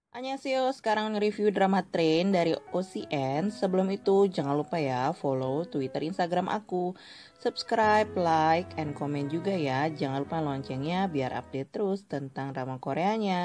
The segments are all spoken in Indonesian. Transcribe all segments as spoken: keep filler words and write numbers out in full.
Annyeonghaseyo, sekarang nge-review drama Train dari O C N. Sebelum itu, jangan lupa ya follow Twitter, Instagram aku. Subscribe, like, and comment juga ya. Jangan lupa loncengnya biar update terus tentang drama Koreanya.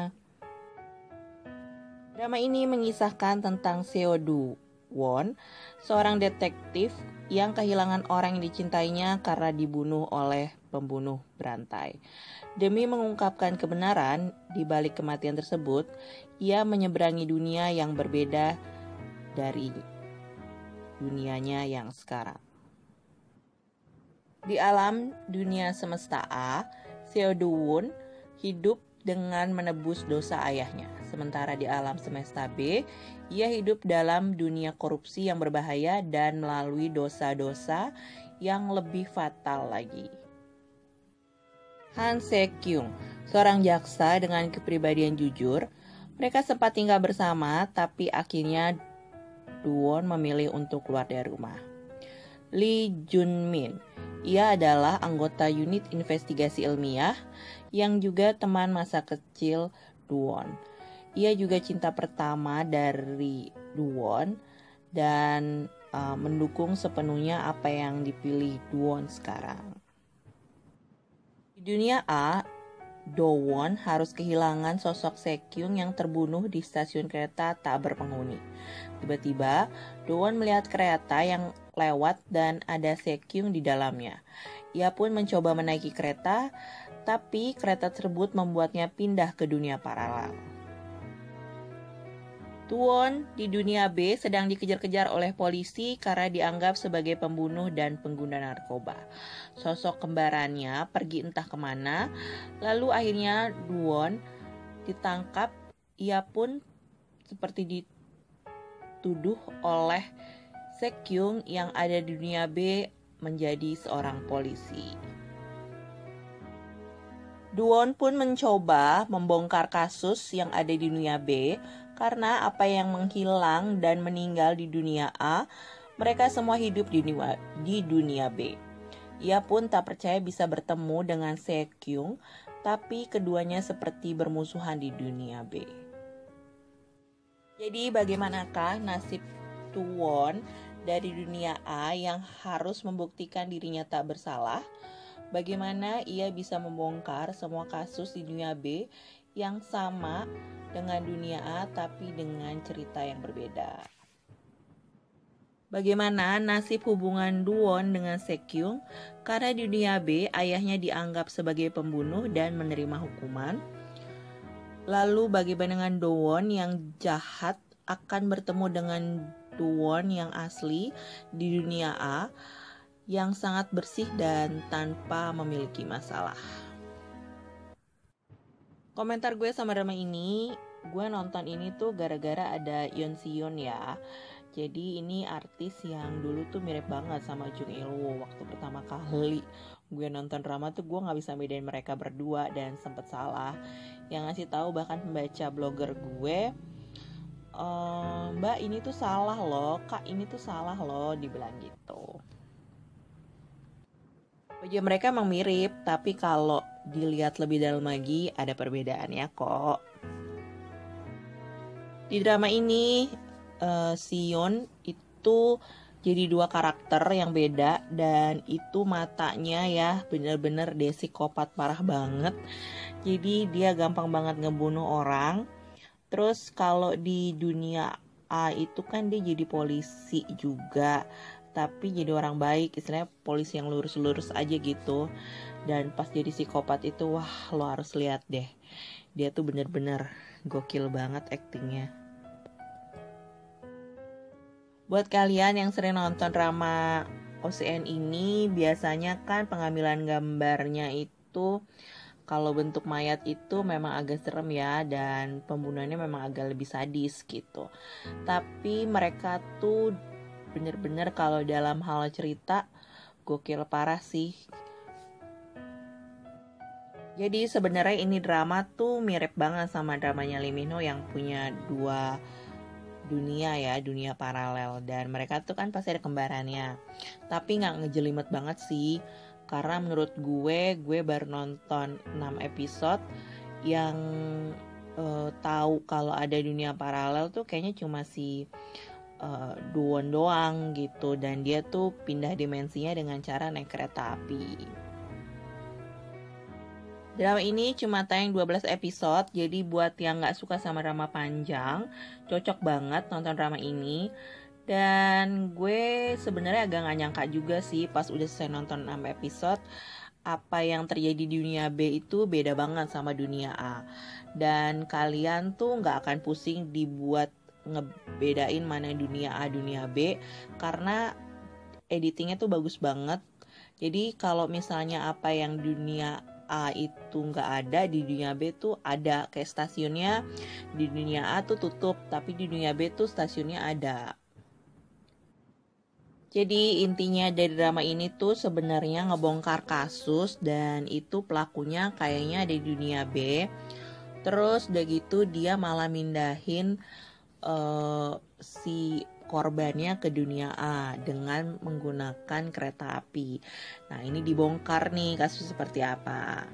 Drama ini mengisahkan tentang Seo Do Won, seorang detektif yang kehilangan orang yang dicintainya karena dibunuh oleh pembunuh berantai. Demi mengungkapkan kebenaran di balik kematian tersebut, ia menyeberangi dunia yang berbeda dari dunianya yang sekarang. Di alam dunia semesta A, Seo Do Won hidup dengan menebus dosa ayahnya. Sementara di alam semesta B, ia hidup dalam dunia korupsi yang berbahaya dan melalui dosa-dosa yang lebih fatal lagi. Han Se-kyung, seorang jaksa dengan kepribadian jujur. Mereka sempat tinggal bersama, tapi akhirnya Do-won memilih untuk keluar dari rumah. Lee Jun-min, ia adalah anggota unit investigasi ilmiah yang juga teman masa kecil Do-won. Ia juga cinta pertama dari Do-won dan uh, mendukung sepenuhnya apa yang dipilih Do-won sekarang. Di dunia A, Do-won harus kehilangan sosok Se-kyung yang terbunuh di stasiun kereta tak berpenghuni. Tiba-tiba, Do-won melihat kereta yang lewat dan ada Se-kyung di dalamnya. Ia pun mencoba menaiki kereta, tapi kereta tersebut membuatnya pindah ke dunia paralel. Do-won di dunia B sedang dikejar-kejar oleh polisi karena dianggap sebagai pembunuh dan pengguna narkoba. Sosok kembarannya pergi entah kemana, lalu akhirnya Do-won ditangkap. Ia pun seperti dituduh oleh Se-kyung yang ada di dunia B menjadi seorang polisi. Do-won pun mencoba membongkar kasus yang ada di dunia B karena apa yang menghilang dan meninggal di dunia A, mereka semua hidup di dunia, di dunia B. Ia pun tak percaya bisa bertemu dengan Se-kyung, tapi keduanya seperti bermusuhan di dunia B. Jadi bagaimanakah nasib Do-won dari dunia A yang harus membuktikan dirinya tak bersalah? Bagaimana ia bisa membongkar semua kasus di dunia B yang sama dengan dunia A tapi dengan cerita yang berbeda? Bagaimana nasib hubungan Do-won dengan Se-kyung? Karena di dunia B ayahnya dianggap sebagai pembunuh dan menerima hukuman. Lalu bagaimana dengan Do-won yang jahat akan bertemu dengan Do-won yang asli di dunia A yang sangat bersih dan tanpa memiliki masalah. Komentar gue sama drama ini, gue nonton ini tuh gara-gara ada Yeon Si-yeon ya. Jadi ini artis yang dulu tuh mirip banget sama Jung Il-woo. Waktu pertama kali gue nonton drama tuh gue nggak bisa bedain mereka berdua dan sempet salah. Yang ngasih tahu bahkan pembaca blogger gue, e, Mbak ini tuh salah loh, Kak ini tuh salah loh, dibilang gitu. Wajah mereka emang mirip, tapi kalau dilihat lebih dalam lagi ada perbedaannya kok. Di drama ini, uh, Si-yeon itu jadi dua karakter yang beda dan itu matanya ya bener-bener dia psikopat parah banget. Jadi dia gampang banget ngebunuh orang. Terus kalau di dunia A itu kan dia jadi polisi juga, tapi jadi orang baik, istilahnya polisi yang lurus-lurus aja gitu. Dan pas jadi psikopat itu, wah lo harus lihat deh, dia tuh bener-bener gokil banget aktingnya. Buat kalian yang sering nonton drama O C N ini, biasanya kan pengambilan gambarnya itu kalau bentuk mayat itu memang agak serem ya, dan pembunuhannya memang agak lebih sadis gitu. Tapi mereka tuh bener-bener kalau dalam hal cerita gokil parah sih. Jadi sebenarnya ini drama tuh mirip banget sama dramanya Lee Min Ho yang punya dua dunia ya, dunia paralel, dan mereka tuh kan pasti ada kembarannya. Tapi nggak ngejelimet banget sih, karena menurut gue gue baru nonton enam episode yang uh, tahu kalau ada dunia paralel tuh kayaknya cuma si uh, Duwon doang gitu, dan dia tuh pindah dimensinya dengan cara naik kereta api. Drama ini cuma tayang dua belas episode, jadi buat yang gak suka sama drama panjang, cocok banget nonton drama ini. Dan gue sebenarnya agak gak nyangka juga sih pas udah selesai nonton enam episode, apa yang terjadi di dunia B itu beda banget sama dunia A. Dan kalian tuh gak akan pusing dibuat ngebedain mana dunia A, dunia B, karena editingnya tuh bagus banget. Jadi kalau misalnya apa yang dunia A itu nggak ada, di dunia B tuh ada. Kayak stasiunnya di dunia A tuh tutup, tapi di dunia B tuh stasiunnya ada. Jadi intinya dari drama ini tuh sebenarnya ngebongkar kasus, dan itu pelakunya kayaknya ada di dunia B. Terus udah gitu dia malah mindahin uh, si korbannya ke dunia A dengan menggunakan kereta api. Nah, ini dibongkar nih kasus seperti apa.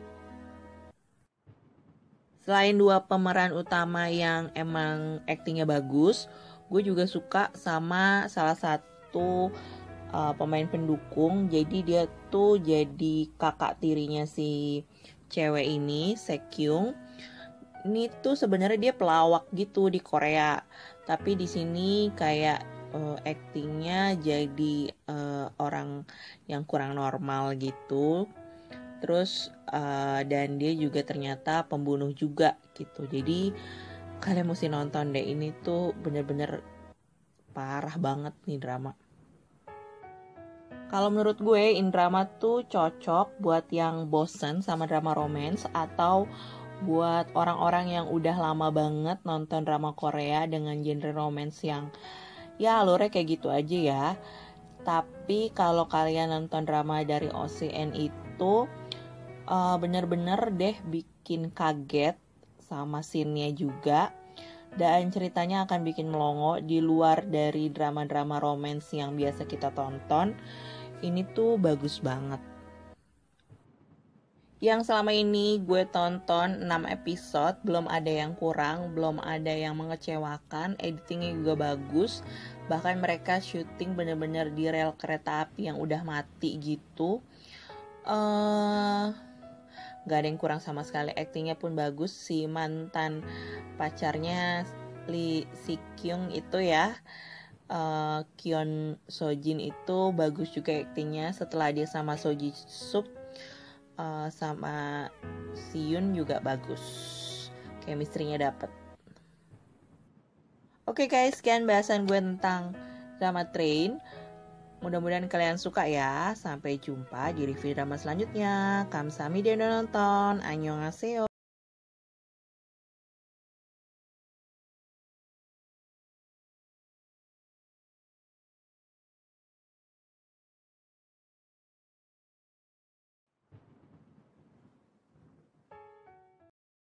Selain dua pemeran utama yang emang aktingnya bagus, gue juga suka sama salah satu uh, pemain pendukung. Jadi dia tuh jadi kakak tirinya si cewek ini, Sekyung. Ini tuh sebenarnya dia pelawak gitu di Korea, tapi di sini kayak uh, aktingnya jadi uh, orang yang kurang normal gitu. Terus uh, dan dia juga ternyata pembunuh juga gitu. Jadi kalian mesti nonton deh, ini tuh bener-bener parah banget nih drama. Kalau menurut gue, in drama tuh cocok buat yang bosen sama drama romance, atau buat orang-orang yang udah lama banget nonton drama Korea dengan genre romance yang ya alurnya kayak gitu aja ya. Tapi kalau kalian nonton drama dari O C N itu uh, bener-bener deh bikin kaget sama scene-nya juga. Dan ceritanya akan bikin melongo di luar dari drama-drama romance yang biasa kita tonton. Ini tuh bagus banget. Yang selama ini gue tonton enam episode, belum ada yang kurang, belum ada yang mengecewakan, editingnya juga bagus. Bahkan mereka syuting bener-bener di rel kereta api yang udah mati gitu. uh, Gak ada yang kurang sama sekali, aktingnya pun bagus. Si mantan pacarnya Lee Si-kyung itu ya, uh, Kyun Sojin itu bagus juga aktingnya. Setelah dia sama Soji Sup, Uh, sama Si Yun juga bagus, chemistry-nya dapet. Oke okay guys, sekian bahasan gue tentang drama Train. Mudah-mudahan kalian suka ya. Sampai jumpa di review drama selanjutnya. Kamsahamnida udah nonton. Annyeonghaseyo.